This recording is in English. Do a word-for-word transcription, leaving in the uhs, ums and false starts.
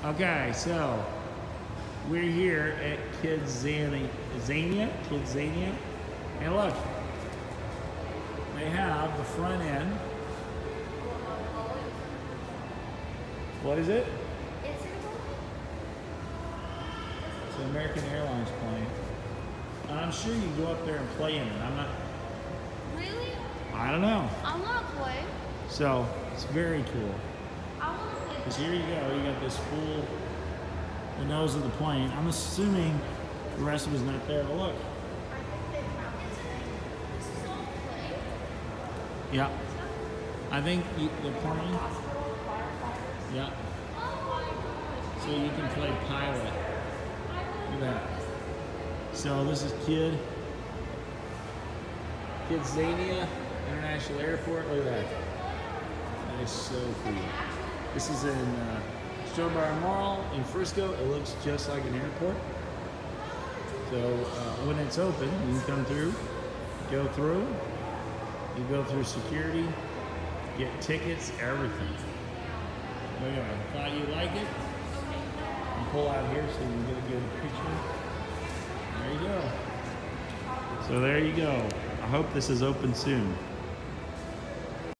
Okay, so we're here at Kidzania, Kidzania, and look, they have the front end. What is it? It's an American Airlines plane. And I'm sure you can go up there and play in it. I'm not. Really? I don't know. I want to play. So it's very cool. I want to play. Because here you go, you got this full, the nose of the plane. I'm assuming the rest of it's not there. But look. This is all play. Yeah. I think you, the plane. Yeah. So you can play pilot. Look at that. So this is Kid. Kidzania International Airport. Look at that. That is so cool. This is in uh, Strawberry Mall in Frisco. It looks just like an airport. So uh, when it's open, you can come through, go through, you go through security, get tickets, everything. Look at that. Thought you like it? You pull out here so you can get a good picture. There you go. So there you go. I hope this is open soon.